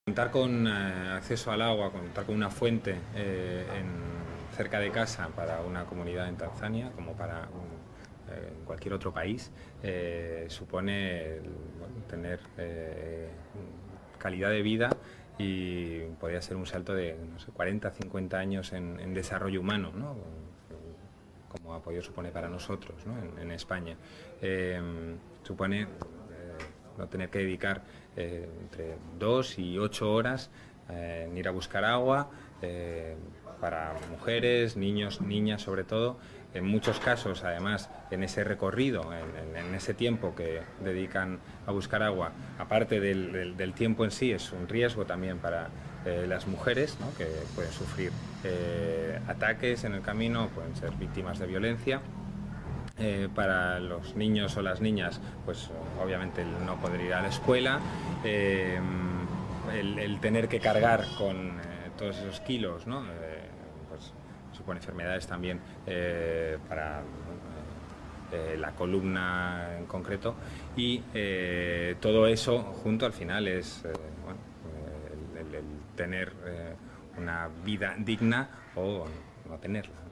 Contar con acceso al agua, contar con una fuente cerca de casa para una comunidad en Tanzania, como para cualquier otro país, supone tener calidad de vida y podría ser un salto de no sé, 40, 50 años en desarrollo humano, ¿no? Como ha podido suponer para nosotros, ¿no? en España. Supone no tener que dedicar entre 2 y 8 horas en ir a buscar agua para mujeres, niños, niñas sobre todo. En muchos casos, además, en ese recorrido, en ese tiempo que dedican a buscar agua, aparte del tiempo en sí, es un riesgo también para las mujeres, ¿no? Que pueden sufrir ataques en el camino, pueden ser víctimas de violencia. Para los niños o las niñas, pues obviamente el no poder ir a la escuela, el tener que cargar con todos esos kilos, ¿no? Pues supone enfermedades también para la columna en concreto, y todo eso junto al final es bueno, el tener una vida digna o no tenerla.